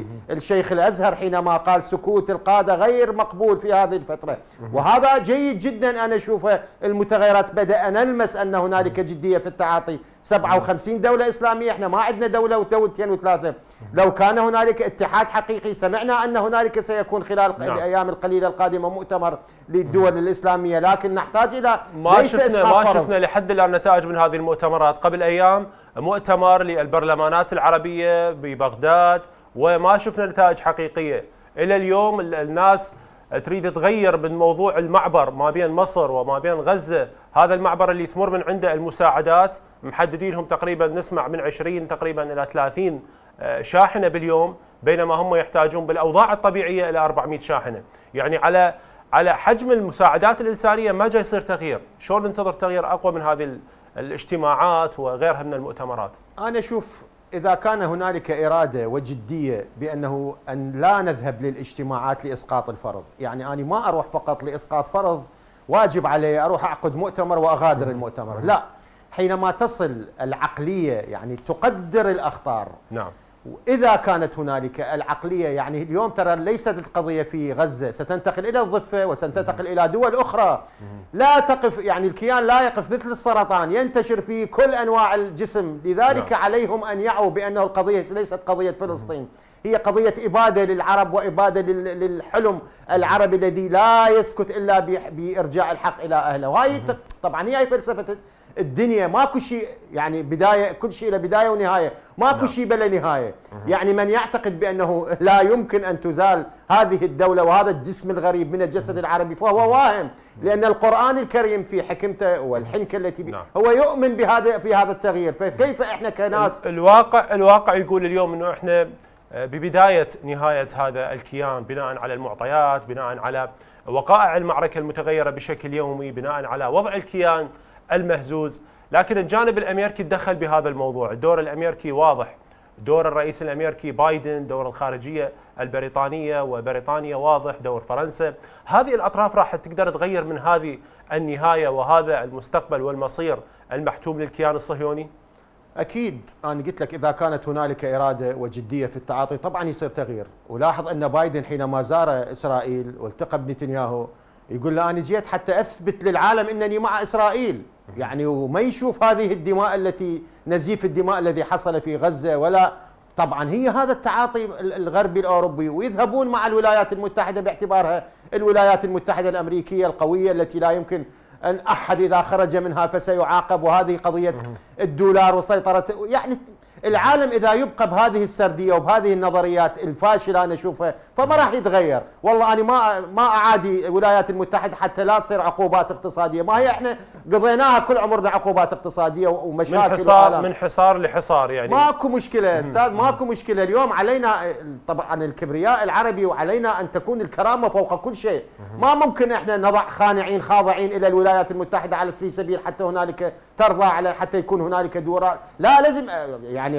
B: للشيخ الأزهر حينما قال سكوت القادة غير مقبول في هذه الفترة، وهذا جيد جدا. أنا أشوفه المتغيرات بدأ نلمس أن هنالك جدية في التعاطي. سبعة وخمسين دولة إسلامية، احنا ما عندنا دولة ودولتين وثلاثة. لو كان هنالك اتحاد حقيقي، سمعنا أن هنالك سيكون خلال نعم. الأيام القليلة القادمة مؤتمر للدول الإسلامية، لكن نحتاج إلى
A: ما شفنا ما فرض. شفنا لحد الآن نتائج من هذه المؤتمرات. قبل أيام مؤتمر للبرلمانات العربية ببغداد، وما شفنا نتائج حقيقية. إلى اليوم الناس تريد تغير من موضوع المعبر ما بين مصر وما بين غزة، هذا المعبر اللي تمر من عنده المساعدات، محددين لهم تقريبا نسمع من عشرين تقريبا إلى ثلاثين شاحنة باليوم، بينما هم يحتاجون بالأوضاع الطبيعية إلى أربعمئة شاحنة. يعني على على حجم المساعدات الإنسانية ما جاي يصير تغيير. شلون ننتظر تغيير أقوى من هذه الاجتماعات وغيرها من المؤتمرات؟
B: أنا أشوف إذا كان هنالك إرادة وجدية بأنه أن لا نذهب للاجتماعات لإسقاط الفرض، يعني أنا ما أروح فقط لإسقاط فرض واجب علي أروح أعقد مؤتمر وأغادر المؤتمر، لا، حينما تصل العقلية يعني تقدر الأخطار.
A: نعم.
B: وإذا كانت هنالك العقلية، يعني اليوم ترى ليست القضية في غزة، ستنتقل إلى الضفة وستنتقل إلى دول أخرى. لا تقف، يعني الكيان لا يقف مثل السرطان ينتشر في كل أنواع الجسم، لذلك نعم. عليهم أن يعوا بأنه القضية ليست قضية فلسطين، هي قضية إبادة للعرب وإبادة للحلم العربي الذي لا يسكت إلا بإرجاع الحق إلى أهله. وهي طبعا هي فلسفة الدنيا، ماكو شيء يعني بداية، كل شيء له بداية ونهاية، ماكو شيء بلا نهاية. يعني من يعتقد بأنه لا يمكن أن تزال هذه الدولة وهذا الجسم الغريب من الجسد العربي فهو واهم، لأن القرآن الكريم في حكمته والحنكة التي بي هو يؤمن بهذا في هذا التغيير. فكيف احنا كناس
A: الواقع الواقع يقول اليوم انه احنا ببداية نهاية هذا الكيان، بناء على المعطيات، بناء على وقائع المعركة المتغيرة بشكل يومي، بناء على وضع الكيان المهزوز. لكن الجانب الامريكي تدخل بهذا الموضوع، الدور الامريكي واضح، دور الرئيس الامريكي بايدن، دور الخارجيه البريطانيه وبريطانيا واضح، دور فرنسا. هذه الاطراف راح تقدر تغير من هذه النهايه وهذا المستقبل والمصير المحتوم للكيان الصهيوني؟
B: اكيد. انا قلت لك اذا كانت هنالك اراده وجديه في التعاطي طبعا يصير تغيير. ولاحظ ان بايدن حينما زار اسرائيل والتقى بنتنياهو يقول له أنا جيت حتى أثبت للعالم أنني مع إسرائيل، يعني وما يشوف هذه الدماء التي نزيف الدماء الذي حصل في غزة. ولا طبعا هي هذا التعاطي الغربي الأوروبي، ويذهبون مع الولايات المتحدة باعتبارها الولايات المتحدة الأمريكية القوية التي لا يمكن أن أحد إذا خرج منها فسيعاقب. وهذه قضية الدولار وسيطرة، يعني العالم إذا يبقى بهذه السردية وبهذه النظريات الفاشلة أنا أشوفها فما راح يتغير. والله أنا ما ما أعادي الولايات المتحدة حتى لا تصير عقوبات اقتصادية، ما هي إحنا قضيناها كل عمرنا عقوبات اقتصادية ومشاكل
A: من حصار من حصار لحصار. يعني
B: ماكو مشكلة أستاذ، ماكو مشكلة. اليوم علينا طبعا الكبرياء العربي وعلينا أن تكون الكرامة فوق كل شيء. ما ممكن إحنا نضع خانعين خاضعين إلى الولايات المتحدة على في سبيل حتى هنالك ترضى على حتى يكون هنالك دولار. لا، لازم يعني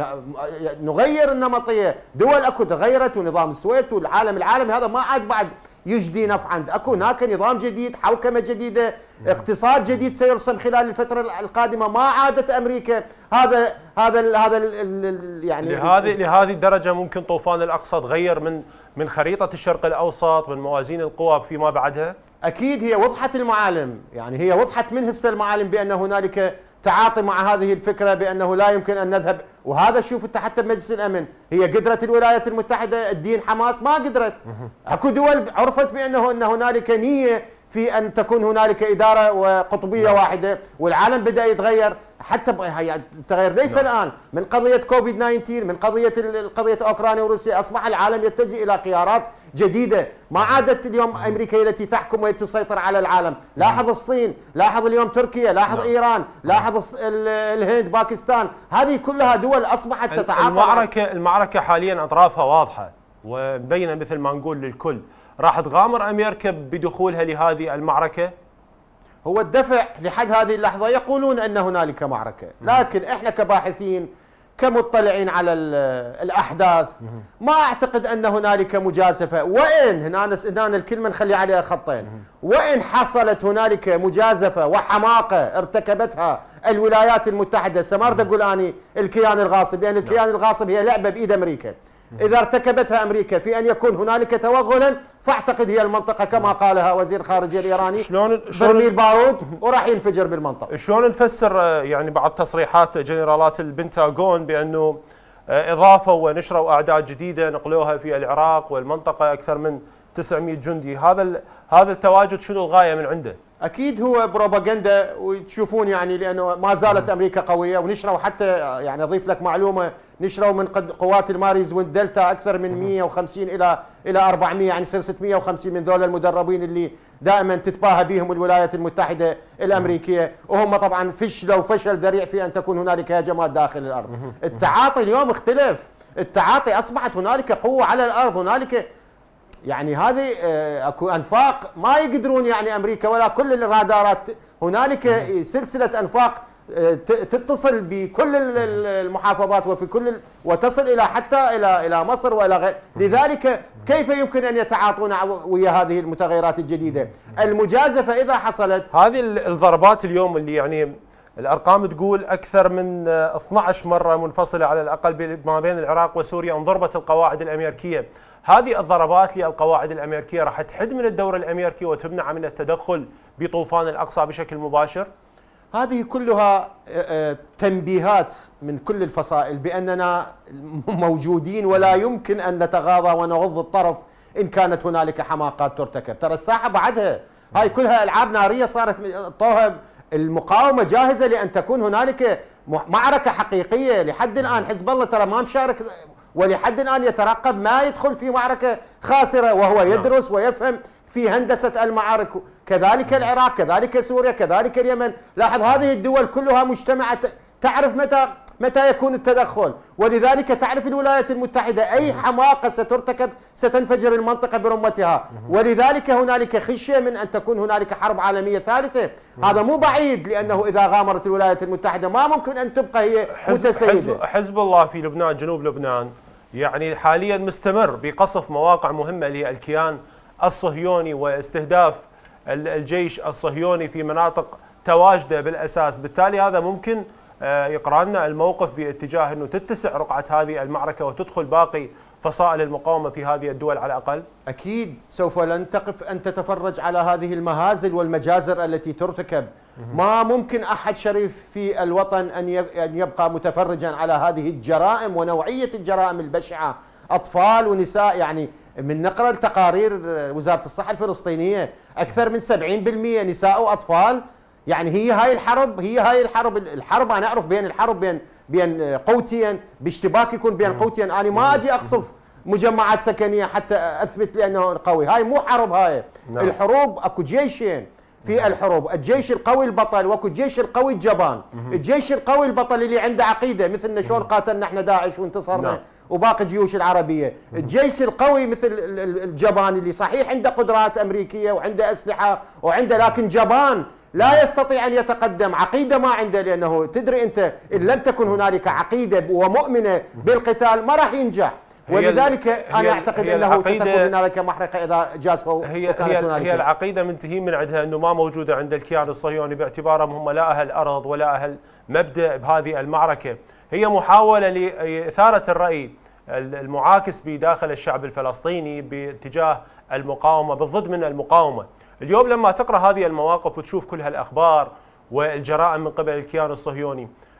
B: نغير النمطيه. دول اكو تغيرت، ونظام السويت والعالم العالمي هذا ما عاد بعد يجدي نفعا. اكو هناك نظام جديد، حوكمه جديده، اقتصاد جديد سيرسم خلال الفتره القادمه. ما عادت امريكا هذا هذا هذا يعني
A: لهذه لهذه الدرجه ممكن طوفان الاقصى تغير من من خريطه الشرق الاوسط، من موازين القوى فيما بعدها.
B: اكيد هي وضحت المعالم، يعني هي وضحت من هسه المعالم بان هنالك تعاطي مع هذه الفكرة بأنه لا يمكن أن نذهب. وهذا شوف انت حتى بمجلس الامن، هي قدرت الولايات المتحده الدين حماس؟ ما قدرت. اكو دول عرفت بانه ان هنالك نيه في ان تكون هنالك اداره وقطبيه واحده، والعالم بدا يتغير. حتى التغير ليس نعم. الان من قضيه كوفيد تسعة عشر، من قضيه قضيه اوكرانيا وروسيا، اصبح العالم يتجه الى خيارات جديده، ما عادت اليوم امريكا هي التي تحكم وتسيطر على العالم، لاحظ الصين، لاحظ اليوم تركيا، لاحظ نعم. ايران، لاحظ الهند، باكستان، هذه كلها دول اصبحت تتعاطى.
A: المعركه المعركه حاليا اطرافها واضحه ومبينه مثل ما نقول للكل. راح تغامر امريكا بدخولها لهذه المعركه؟
B: هو الدفع لحد هذه اللحظة يقولون أن هنالك معركة، لكن إحنا كباحثين كمطلعين على الأحداث ما أعتقد أن هنالك مجازفة. وإن هنا هنا الكلمة نخلي عليها خطين، وإن حصلت هنالك مجازفة وحماقة ارتكبتها الولايات المتحدة، سمارد أقول أني الكيان الغاصب، لأن الكيان الغاصب هي لعبة بإيد أمريكا، إذا ارتكبتها أمريكا في أن يكون هنالك توغلا، فاعتقد هي المنطقة كما قالها وزير الخارجية الإيراني
A: شلون
B: برميل بارود وراح ينفجر بالمنطقة.
A: شلون نفسر يعني بعض تصريحات جنرالات البنتاغون بأنه إضافة ونشروا أعداد جديدة نقلوها في العراق والمنطقة أكثر من تسعمئة جندي، هذا هذا التواجد شنو الغاية من عنده؟
B: اكيد هو بروباغندا، وتشوفون يعني لانه ما زالت امريكا قويه، ونشروا حتى يعني اضيف لك معلومه، نشروا من قوات الماريز والدلتا اكثر من مئة وخمسين الى الى أربعمئة، يعني يصير ستمئة وخمسين من ذول المدربين اللي دائما تتباهى بهم الولايات المتحده الامريكيه، وهم طبعا فشلوا فشل ذريع في ان تكون هنالك هجمات داخل الارض. التعاطي اليوم اختلف، التعاطي اصبحت هنالك قوه على الارض، هنالك يعني هذه اكو انفاق ما يقدرون يعني امريكا ولا كل الرادارات، هنالك سلسله انفاق تتصل بكل المحافظات وفي كل وتصل الى حتى الى الى مصر والى غير، لذلك كيف يمكن ان يتعاطون ويا هذه المتغيرات الجديده؟ المجازفه اذا حصلت،
A: هذه الضربات اليوم اللي يعني الارقام تقول اكثر من اثنعش مره منفصله على الاقل ما بين العراق وسوريا انضربت القواعد الامريكيه، هذه الضربات للقواعد الامريكيه راح تحد من الدور الامريكي وتمنع من التدخل بطوفان الاقصى بشكل مباشر؟
B: هذه كلها تنبيهات من كل الفصائل باننا موجودين ولا يمكن ان نتغاضى ونغض الطرف ان كانت هنالك حماقات ترتكب، ترى الساحه بعدها هاي كلها العاب ناريه صارت طوها، المقاومه جاهزه لان تكون هنالك معركه حقيقيه. لحد الان حزب الله ترى ما مشارك، ولحد الآن يترقب ما يدخل في معركة خاسرة، وهو يدرس ويفهم في هندسة المعارك، كذلك العراق، كذلك سوريا، كذلك اليمن. لاحظ هذه الدول كلها مجتمعة تعرف متى متى يكون التدخل، ولذلك تعرف الولايات المتحدة أي حماقة سترتكب ستنفجر المنطقة برمتها، ولذلك هنالك خشية من أن تكون هنالك حرب عالمية ثالثة. هذا مو بعيد، لأنه إذا غامرت الولايات المتحدة ما ممكن أن تبقى هي متسيدة.
A: حزب, حزب الله في لبنان جنوب لبنان يعني حاليا مستمر بقصف مواقع مهمة للكيان الصهيوني واستهداف الجيش الصهيوني في مناطق تواجده بالأساس، بالتالي هذا ممكن يقرأ لنا الموقف باتجاه أنه تتسع رقعة هذه المعركة وتدخل باقي فصائل المقاومة في هذه الدول على الأقل؟
B: أكيد سوف لن تقف أن تتفرج على هذه المهازل والمجازر التي ترتكب. ما ممكن أحد شريف في الوطن أن يبقى متفرجا على هذه الجرائم ونوعية الجرائم البشعة، أطفال ونساء. يعني من نقرأ التقارير وزارة الصحة الفلسطينية أكثر من سبعين بالمئة نساء وأطفال. يعني هي هاي الحرب، هي هاي الحرب الحرب أنا أعرف بين الحرب بين بين قوتين، باشتباك يكون بين قوتين، أنا ما أجي أقصف مجمعات سكنية حتى أثبت لأنه قوي، هاي مو حرب. هاي نعم. الحروب أكو جيشين في الحروب، الجيش القوي البطل واكو الجيش القوي الجبان. الجيش القوي البطل اللي عنده عقيدة، مثلنا شلون قاتلنا احنا داعش وانتصرنا نعم. وباقي الجيوش العربية. الجيش القوي مثل الجبان اللي صحيح عنده قدرات أمريكية وعنده أسلحة وعنده، لكن جبان لا يستطيع أن يتقدم، عقيدة ما عنده، لأنه تدري أنت إن لم تكن هنالك عقيدة ومؤمنة بالقتال ما راح ينجح. ولذلك انا اعتقد انه ستكون هنالك محرقه اذا جازفوا.
A: هي هي, هي العقيده منتهي من عندها انه ما موجوده عند الكيان الصهيوني، باعتبارهم هم لا اهل ارض ولا اهل مبدا بهذه المعركه. هي محاوله لاثاره الراي المعاكس بداخل الشعب الفلسطيني باتجاه المقاومه، بالضد من المقاومه. اليوم لما تقرا هذه المواقف وتشوف كل هالاخبار والجرائم من قبل الكيان الصهيوني،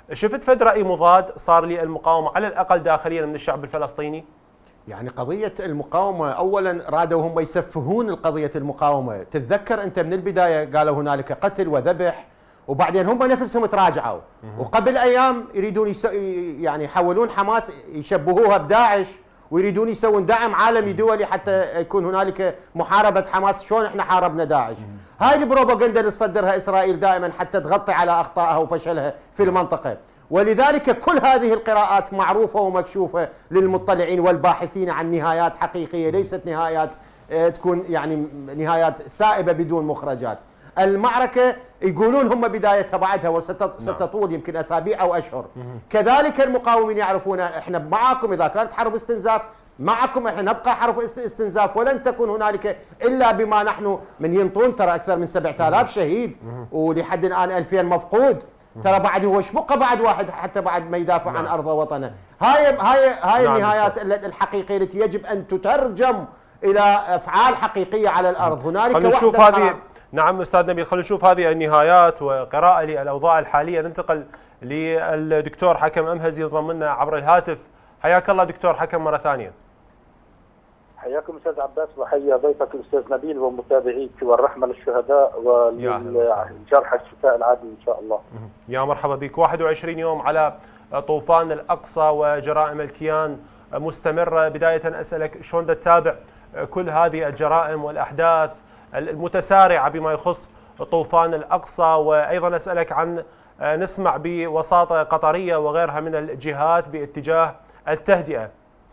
A: شفت فد رأي مضاد صار للمقاومة على الأقل داخليا من الشعب الفلسطيني؟
B: يعني قضية المقاومة أولا رادوا هم يسفهون القضية المقاومة. تتذكر أنت من البداية قالوا هنالك قتل وذبح، وبعدين هم نفسهم تراجعوا، وقبل أيام يريدون يس... يعني يحولون حماس يشبهوها بداعش، ويريدون يسوون دعم عالمي دولي حتى يكون هنالك محاربة حماس. شلون احنا حاربنا داعش؟ هاي البروباغندا اللي تصدرها إسرائيل دائما حتى تغطي على أخطائها وفشلها في المنطقة. ولذلك كل هذه القراءات معروفة ومكشوفة للمطلعين والباحثين عن نهايات حقيقية، ليست نهايات تكون يعني نهايات سائبة بدون مخرجات. المعركة يقولون هم بدايتها بعدها وستطول يمكن أسابيع أو أشهر. كذلك المقاومين يعرفون احنا معكم، إذا كانت حرب استنزاف معكم احنا نبقى حرب استنزاف، ولن تكون هنالك إلا بما نحن من ينطون. ترى أكثر من سبعة آلاف شهيد ولحد الآن ألفين مفقود. ترى بعد هو ايش بقى بعد واحد حتى بعد ما يدافع عن أرضه وطنه. هاي هاي هاي النهايات الحقيقية التي يجب أن تترجم إلى أفعال حقيقية على الأرض. هنالك
A: خلينا نشوف هذه. نعم أستاذ نبيل، خلينا نشوف هذه النهايات وقراءة للأوضاع الحالية. ننتقل للدكتور حكم أمهزي ينضم لنا عبر الهاتف. حياك الله دكتور حكم مرة ثانية.
E: حياكم أستاذ عباس، وحيا ضيفك الأستاذ نبيل ومتابعيك، والرحمة للشهداء والجرحى الشفاء العاجل إن شاء الله.
A: يا مرحبا بك. واحد وعشرين يوم على طوفان الأقصى وجرائم الكيان مستمرة. بداية أسألك شلون تتابع كل هذه الجرائم والأحداث المتسارعة بما يخص طوفان الأقصى، وأيضا أسألك عن نسمع بوساطة قطرية وغيرها من الجهات باتجاه التهدئة.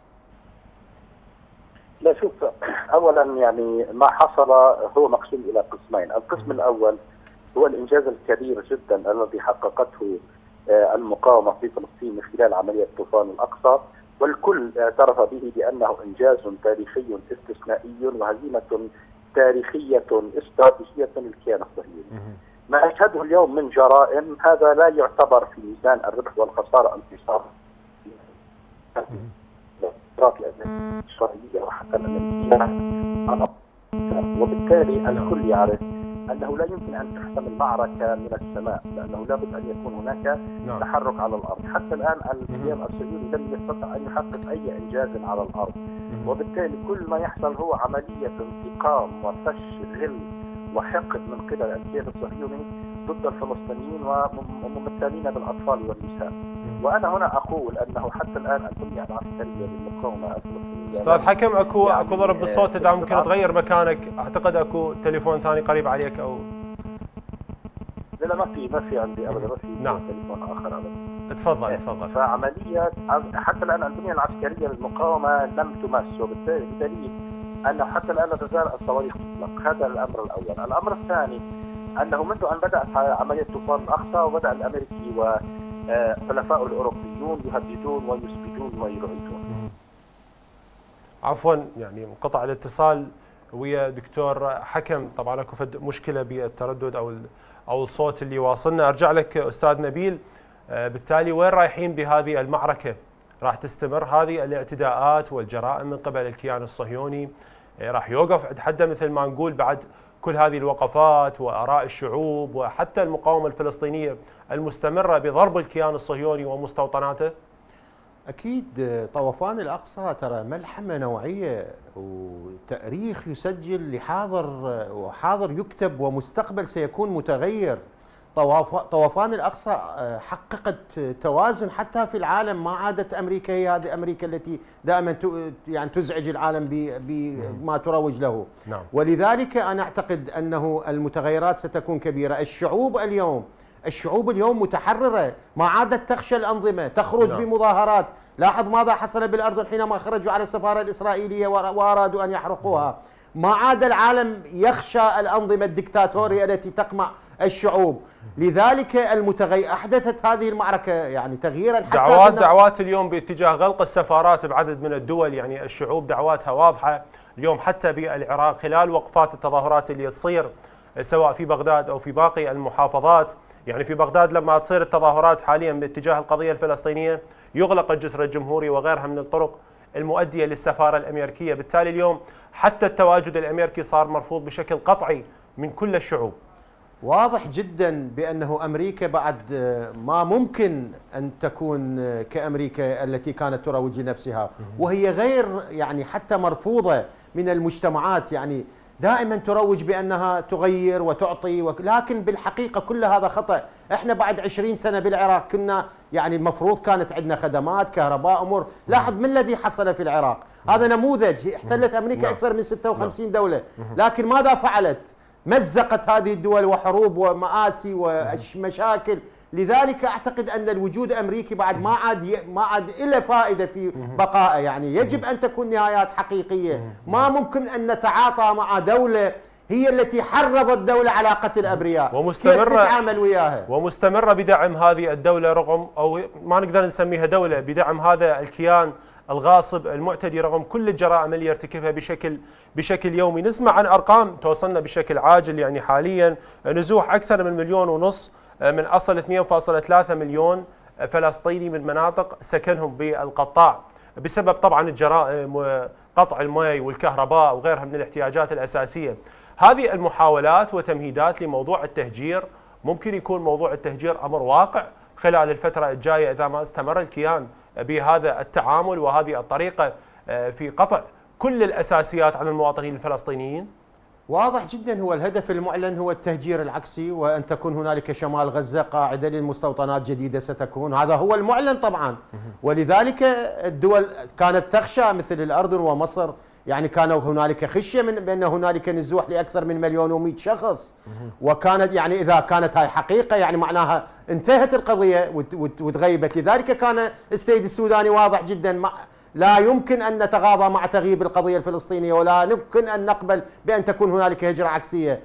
E: لا شوف، اولا يعني ما حصل هو مقسوم الى قسمين. القسم الاول هو الانجاز الكبير جدا الذي حققته المقاومه في فلسطين من خلال عمليه طوفان الاقصى، والكل اعترف به بانه انجاز تاريخي استثنائي وهزيمه تاريخيه استراتيجيه للكيان الصهيوني. ما نشهده اليوم من جرائم هذا لا يعتبر في ميزان الربح والخساره انتصار الإسرائيلية وحتى الأمريكية، وبالتالي الكل يعرف أنه لا يمكن أن تحسم المعركة من السماء، لأنه لابد أن يكون هناك تحرك على الأرض. حتى الآن الكيان الصهيوني لم يستطع أن يحقق أي إنجاز على الأرض، وبالتالي كل ما يحصل هو عملية انتقام وفش غل وحقد من قبل الكيان الصهيوني ضد الفلسطينيين وممثلين بالأطفال والنساء. وأنا هنا أقول أنه حتى الآن البنية العسكرية للمقاومة الفلسطينية.
A: أستاذ حكم أكو يعني أكو ضرب بالصوت، إذا ممكن تغير مكانك، أعتقد أكو تليفون ثاني قريب عليك أو
E: لا لا ما في ما في عندي أبدا، ما في
A: نعم.
E: تليفون آخر أبدا.
A: تفضل تفضل.
E: فعملية حتى الآن البنية العسكرية للمقاومة لم تمس، وبالتالي بدليل أنه حتى الآن لا تزال الصواريخ تطلق. هذا الأمر الأول. الأمر الثاني أنه منذ أن بدأت عملية طوفان الأقصى وبدأ الأمريكي وحلفاء الأوروبيون يهددون ويثبتون ويرعدون.
A: عفوا يعني انقطع الاتصال ويا دكتور حكم، طبعا اكو فد مشكله بالتردد او او الصوت اللي واصلنا. ارجع لك استاذ نبيل، بالتالي وين رايحين بهذه المعركه؟ راح تستمر هذه الاعتداءات والجرائم من قبل الكيان الصهيوني؟ راح يوقف عند حده مثل ما نقول بعد كل هذه الوقفات وآراء الشعوب وحتى المقاومة الفلسطينية المستمرة بضرب الكيان الصهيوني ومستوطناته؟
B: أكيد طوفان الأقصى ترى ملحمة نوعية وتاريخ يسجل لحاضر وحاضر يكتب ومستقبل سيكون متغير. طوفان الأقصى حققت توازن حتى في العالم. ما عادت أمريكا هي هذه أمريكا التي دائما يعني تزعج العالم بما تروج له.
A: نعم.
B: ولذلك أنا أعتقد أنه المتغيرات ستكون كبيرة. الشعوب اليوم الشعوب اليوم متحررة، ما عادت تخشى الأنظمة، تخرج نعم. بمظاهرات. لاحظ ماذا حصل بالأردن حينما خرجوا على السفارة الإسرائيلية وأرادوا أن يحرقوها. ما عاد العالم يخشى الأنظمة الدكتاتورية التي تقمع الشعوب. لذلك المتغير أحدثت هذه المعركة يعني تغييرا حتى
A: دعوات دعوات اليوم باتجاه غلق السفارات بعدد من الدول. يعني الشعوب دعواتها واضحة اليوم حتى بالعراق خلال وقفات التظاهرات اللي تصير سواء في بغداد أو في باقي المحافظات. يعني في بغداد لما تصير التظاهرات حاليا باتجاه القضية الفلسطينية يغلق الجسر الجمهوري وغيرها من الطرق المؤدية للسفارة الأمريكية. بالتالي اليوم حتى التواجد الأمريكي صار مرفوض بشكل قطعي من كل الشعوب.
B: واضح جدا بأنه أمريكا بعد ما ممكن أن تكون كأمريكا التي كانت تروج لنفسها، وهي غير يعني حتى مرفوضة من المجتمعات، يعني دائما تروج بأنها تغير وتعطي، لكن بالحقيقة كل هذا خطأ. احنا بعد عشرين سنة بالعراق كنا يعني المفروض كانت عندنا خدمات كهرباء أمور. لاحظ ما الذي حصل في العراق، هذا نموذج. احتلت أمريكا أكثر من ستة وخمسين دولة، لكن ماذا فعلت؟ مزقت هذه الدول وحروب ومآسي ومشاكل. لذلك اعتقد ان الوجود الامريكي بعد ما عاد ما عاد له فائده في بقائه، يعني يجب ان تكون نهايات حقيقيه. ما ممكن ان نتعاطى مع دوله هي التي حرضت الدوله على قتل ابرياء ومستمره، كيف نتعامل وياها؟
A: ومستمره بدعم هذه الدوله، رغم او ما نقدر نسميها دوله، بدعم هذا الكيان الغاصب المعتدي رغم كل الجرائم اللي يرتكبها بشكل بشكل يومي. نسمع عن ارقام توصلنا بشكل عاجل، يعني حاليا نزوح اكثر من مليون ونص من اصل اثنين فاصلة ثلاثة مليون فلسطيني من مناطق سكنهم بالقطاع، بسبب طبعا الجرائم وقطع الماء والكهرباء وغيرها من الاحتياجات الاساسيه. هذه المحاولات وتمهيدات لموضوع التهجير، ممكن يكون موضوع التهجير امر واقع خلال الفتره الجايه اذا ما استمر الكيان بهذا التعامل وهذه الطريقة في قطع كل الأساسيات عن المواطنين الفلسطينيين؟
B: واضح جدا، هو الهدف المعلن هو التهجير العكسي، وأن تكون هنالك شمال غزة قاعدة للمستوطنات جديدة ستكون، هذا هو المعلن طبعا. ولذلك الدول كانت تخشى مثل الأردن ومصر، يعني كانوا هنالك خشية من بأن هنالك نزوح لأكثر من مليون ومئة شخص، وكانت يعني إذا كانت هاي حقيقة يعني معناها انتهت القضية وتغيبت. لذلك كان السيد السوداني واضح جدا، لا يمكن أن نتغاضى مع تغييب القضية الفلسطينية، ولا يمكن أن نقبل بأن تكون هنالك هجرة عكسية.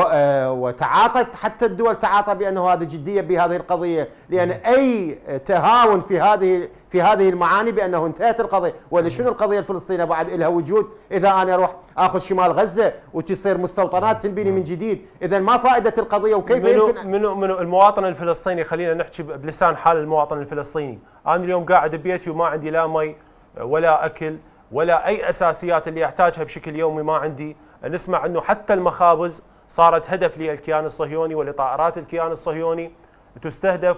B: وتعاطت حتى الدول تعاطى بأنه هذا جدية بهذه القضية، لأن أي تهاون في هذه في هذه المعاني بأنه انتهت القضية. ولا شنو القضية الفلسطينية بعد لها وجود إذا أنا أروح أخذ شمال غزة وتصير مستوطنات تنبني من جديد؟ إذا ما فائدة القضية وكيف
A: منو
B: يمكن
A: منو منو المواطن الفلسطيني؟ خلينا نحكي بلسان حال المواطن الفلسطيني. أنا اليوم قاعد ببيتي وما عندي لا مي ولا أكل ولا أي أساسيات اللي أحتاجها بشكل يومي ما عندي. نسمع أنه حتى المخابز صارت هدف للكيان الصهيوني ولطائرات الكيان الصهيوني، تستهدف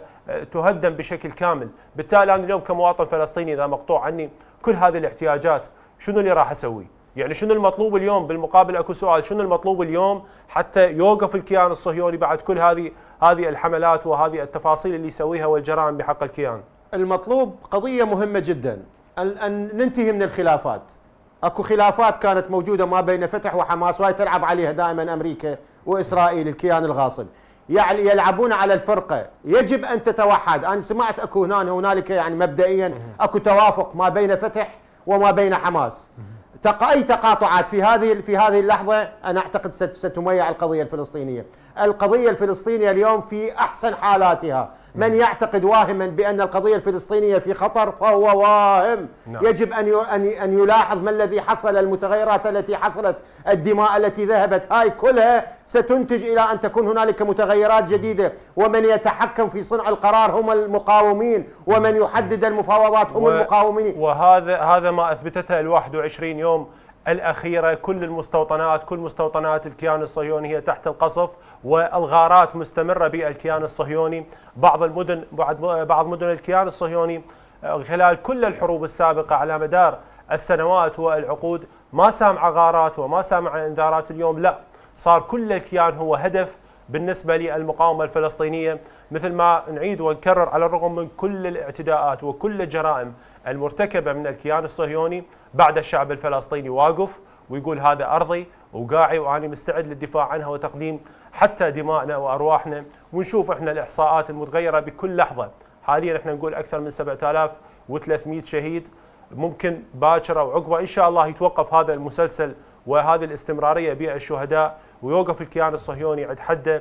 A: وتهدم بشكل كامل. بالتالي أنا اليوم كمواطن فلسطيني إذا مقطوع عني كل هذه الاحتياجات، شنو اللي راح أسوي؟ يعني شنو المطلوب اليوم؟ بالمقابل أكو سؤال، شنو المطلوب اليوم حتى يوقف الكيان الصهيوني بعد كل هذه هذه الحملات وهذه التفاصيل اللي يسويها والجرائم بحق الكيان؟
B: المطلوب قضية مهمة جدا، أن ننتهي من الخلافات. اكو خلافات كانت موجوده ما بين فتح وحماس، وهي تلعب عليها دائما امريكا واسرائيل الكيان الغاصب، يعني يلعبون على الفرقه. يجب ان تتوحد. انا سمعت اكو هنا هنالك يعني مبدئيا اكو توافق ما بين فتح وما بين حماس. اي تقاطعات في هذه في هذه اللحظه انا اعتقد ستميع القضيه الفلسطينيه. القضيه الفلسطينيه اليوم في احسن حالاتها. من يعتقد واهما بان القضيه الفلسطينيه في خطر فهو واهم. نعم. يجب ان ان يلاحظ ما الذي حصل، المتغيرات التي حصلت، الدماء التي ذهبت، هاي كلها ستنتج الى ان تكون هنالك متغيرات جديده، ومن يتحكم في صنع القرار هم المقاومين، ومن يحدد المفاوضات هم و... المقاومين.
A: وهذا هذا ما اثبتته ال واحد وعشرين يوم الأخيرة. كل المستوطنات كل مستوطنات الكيان الصهيوني هي تحت القصف، والغارات مستمرة بالكيان الصهيوني. بعض المدن بعض بعض مدن الكيان الصهيوني خلال كل الحروب السابقة على مدار السنوات والعقود ما سامع غارات وما سامع انذارات. اليوم لا، صار كل الكيان هو هدف بالنسبة للمقاومة الفلسطينية، مثل ما نعيد ونكرر على الرغم من كل الاعتداءات وكل الجرائم المرتكبة من الكيان الصهيوني. بعد الشعب الفلسطيني واقف ويقول هذا أرضي وقاعي وأنا مستعد للدفاع عنها وتقديم حتى دمائنا وأرواحنا. ونشوف إحنا الإحصاءات المتغيرة بكل لحظة. حاليا إحنا نقول أكثر من سبعة آلاف وثلاثمئة شهيد. ممكن باكر أو عقبة إن شاء الله يتوقف هذا المسلسل وهذه الاستمرارية بالشهداء، ويوقف الكيان الصهيوني عند حده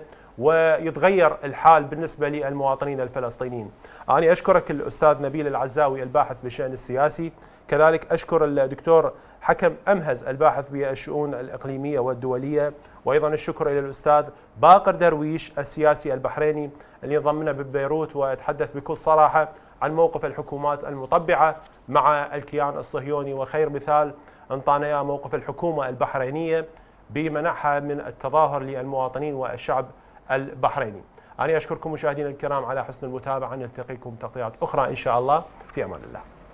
A: ويتغير الحال بالنسبة للمواطنين الفلسطينيين. أنا أشكرك الأستاذ نبيل العزاوي الباحث بالشأن السياسي، كذلك أشكر الدكتور حكم أمهز الباحث بالشؤون الإقليمية والدولية، وأيضا الشكر إلى الأستاذ باقر درويش السياسي البحريني اللي انضم لنا ببيروت ويتحدث بكل صراحة عن موقف الحكومات المطبعة مع الكيان الصهيوني، وخير مثال انطانا اياه موقف الحكومة البحرينية بمنعها من التظاهر للمواطنين والشعب البحريني. أنا أشكركم مشاهدينا الكرام على حسن المتابعة، نلتقيكم تغطيات أخرى إن شاء الله، في أمان الله.